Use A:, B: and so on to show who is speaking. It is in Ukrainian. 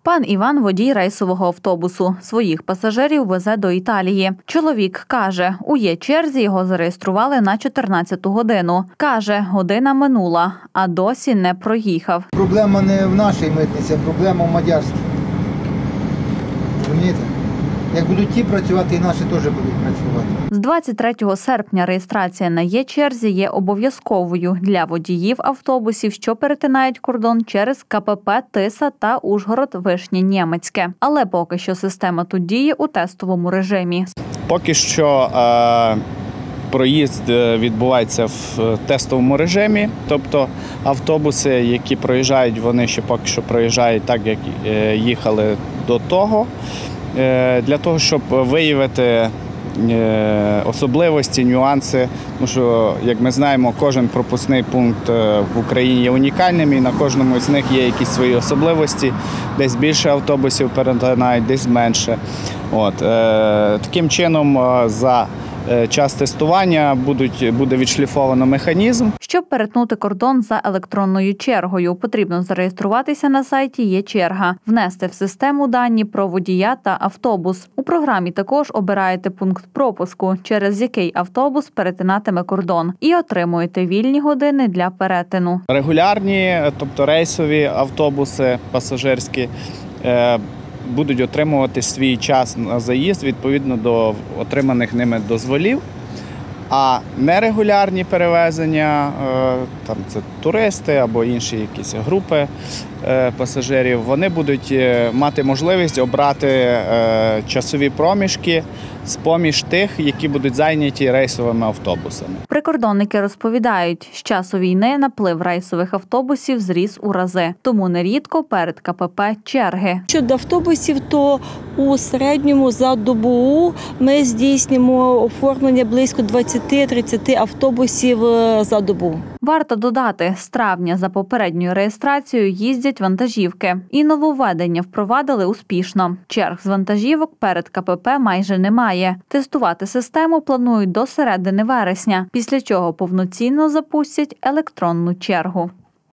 A: Пан Іван – водій рейсового автобусу. Своїх пасажирів везе до Італії. Чоловік каже, у Є-черзі його зареєстрували на 14-ту годину. Каже, година минула, а досі не проїхав.
B: Проблема не в нашій митниці, а проблема в мадярській. Розумієте? Як будуть ті працювати, і наші теж будуть працювати.
A: З 23 серпня реєстрація на Є-черзі є обов'язковою для водіїв автобусів, що перетинають кордон через КПП Тиса та Ужгород-Вишнє-Нємецьке. Але поки що система тут діє у тестовому режимі.
C: Поки що проїзд відбувається в тестовому режимі, тобто автобуси, які проїжджають, вони ще поки що проїжджають так, як їхали до того. Для того, щоб виявити особливості, нюанси, тому що, як ми знаємо, кожен пропускний пункт в Україні є унікальним і на кожному з них є якісь свої особливості, десь більше автобусів перетинають, десь менше. Таким чином, за час тестування буде відшліфовано механізм.
A: Щоб перетнути кордон за електронною чергою, потрібно зареєструватися на сайті Є-черга, внести в систему дані про водія та автобус. У програмі також обираєте пункт пропуску, через який автобус перетинатиме кордон, і отримуєте вільні години для перетину.
C: Регулярні, тобто рейсові автобуси пасажирські, будуть отримувати свій час на заїзд відповідно до отриманих ними дозволів. А нерегулярні перевезення, там це туристи або інші якісь групи пасажирів, вони будуть мати можливість обрати часові проміжки з-поміж тих, які будуть зайняті рейсовими автобусами.
A: Прикордонники розповідають, з часу війни наплив рейсових автобусів зріс у рази, тому нерідко перед КПП черги.
D: Щодо автобусів, то у середньому за добу ми здійснюємо оформлення близько 20-30 автобусів за добу.
A: Варто додати, з травня за попередньою реєстрацією їздять вантажівки. І нововведення впровадили успішно. Черг з вантажівок перед КПП майже немає. Тестувати систему планують до середини вересня, після чого повноцінно запустять електронну чергу.